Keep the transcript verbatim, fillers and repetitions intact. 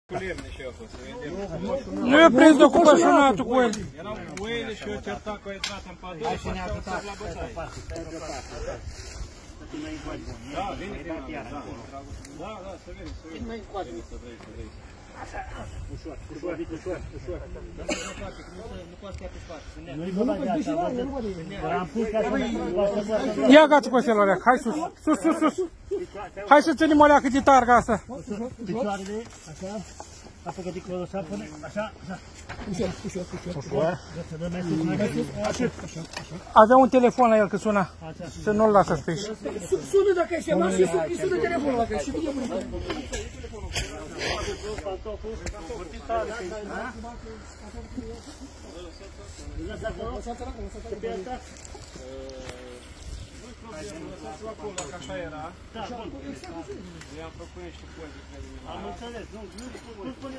Nu e prins de cu pășunatul cu el. Erau oile și eu certat că o intrat în padă și ne-a ajutat la bătaie. Da, vine prima, da. Da, da, să vezi, să vezi. Mai încoace. Să vezi, să vezi. Așa, ușor, ușor, ușor, ușor. Nu poate stea pe spate. Nu-i bă la viața, am pus ca să... Ia gați cu ăsta, Loreac, hai sus, sus, sus, sus. Hai să ținem o leacă de targa asta. Picioarele, așa, a pregătit clorosa până, așa, așa. Ușor, ușor, ușor. Ușor. Așa, așa. Avea un telefon la el că suna. Să nu-l lasă să fie. Sună dacă ai chemat și sună telefonul dacă ai și video bună. Lăsați-l acolo, dacă așa era. Da, bun. I-am făcut niște poze. Am înțeles, nu, nu spune